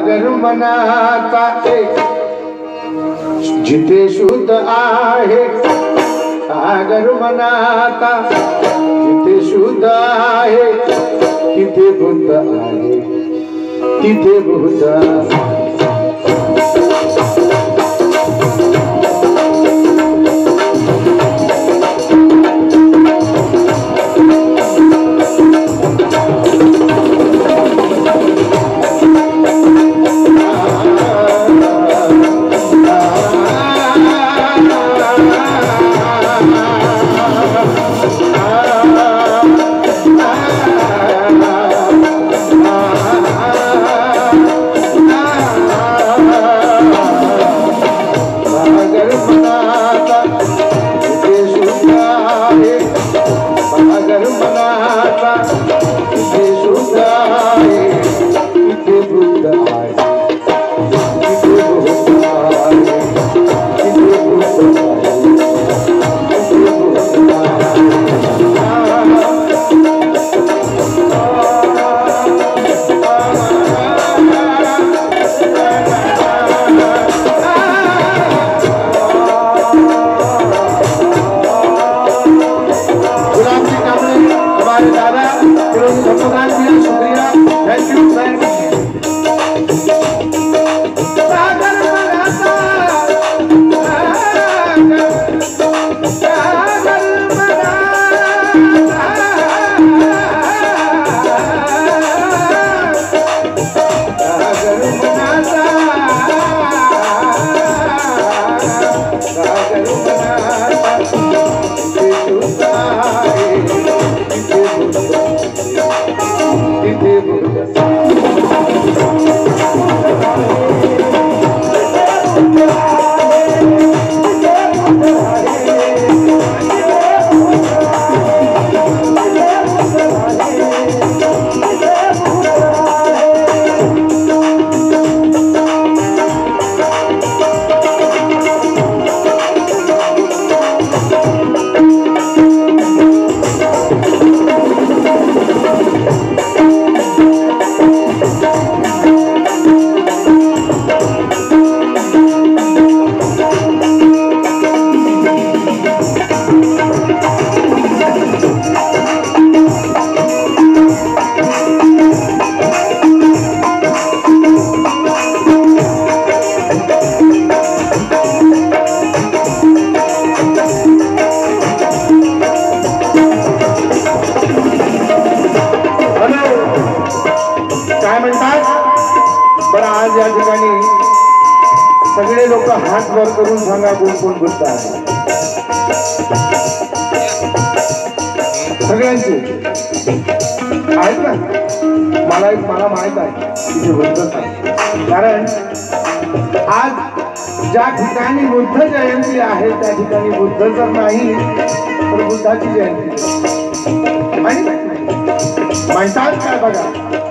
सागर मनाचा एक जिथे शुद्ध आहे, सागर मनाचा जिथे शुद्ध आहे, तिथे बुद्ध आहे, तिथे बुद्ध आहे. सगळे लोक हात वर करून सांगा कोण कोण बुद्ध आहे. सगळ्यांचे आहेत ना. मला माहित आहे की बुद्धच आहे. कारण आज ज्या ठिकाणी बुद्ध जयंती आहे त्या ठिकाणी बुद्ध जर नाही तर बुद्धाची जयंती माहित आहे. म्हणतात काय बघा,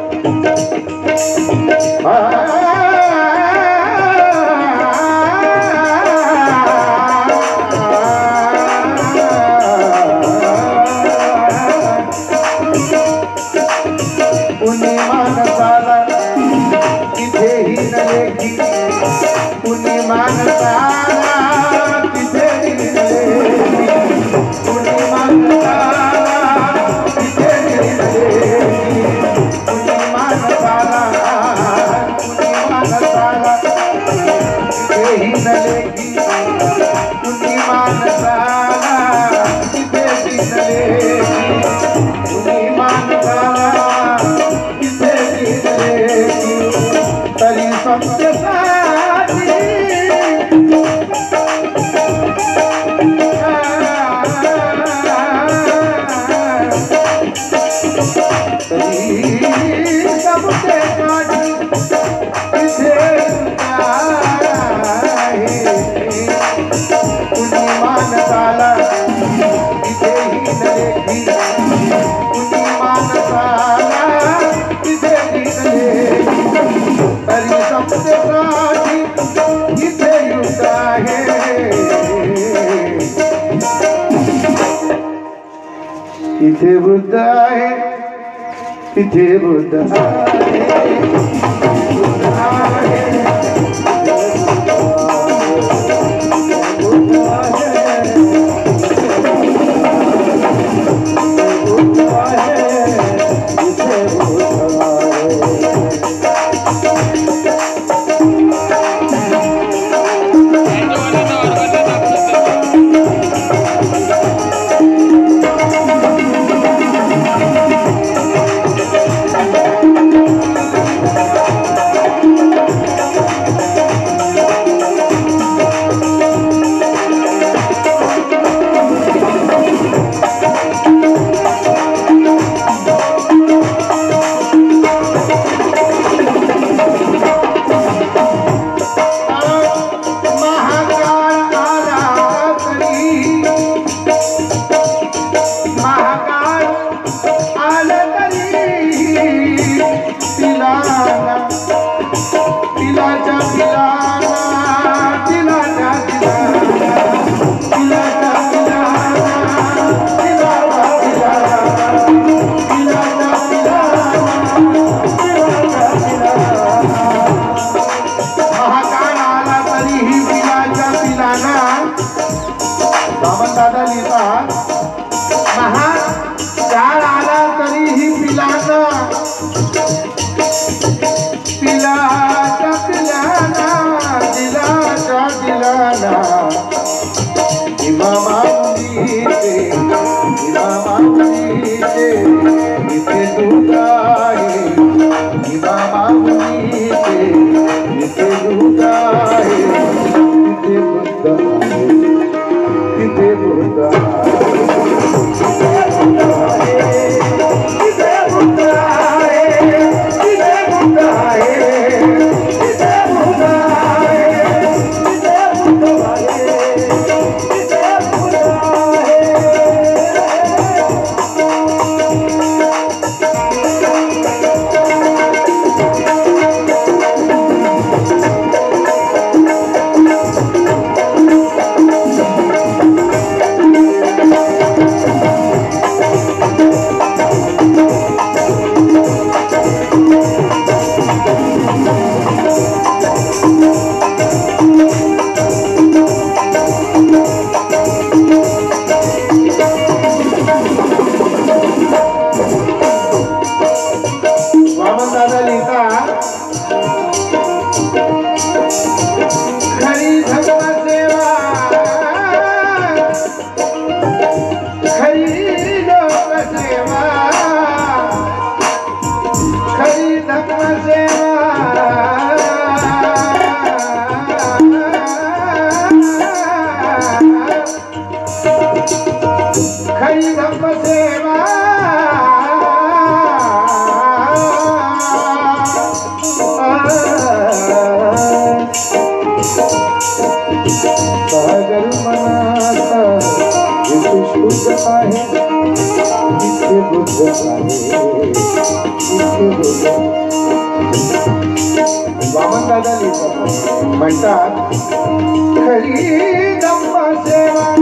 इथे बुद्ध आहे, इथे बुद्ध आहे. दादा लिहितात महाकाळ आला तरीही पिलाना पिलाचा पिलाना दिलाचा दिलाना इमामाऊलीचे इथे दूध आहे इमामाऊलीचे इथे दूध आहे इथे बुद्ध आहे तिथे बुद्ध वामन दादा लिहितात म्हणतात खरी धम्म सेवा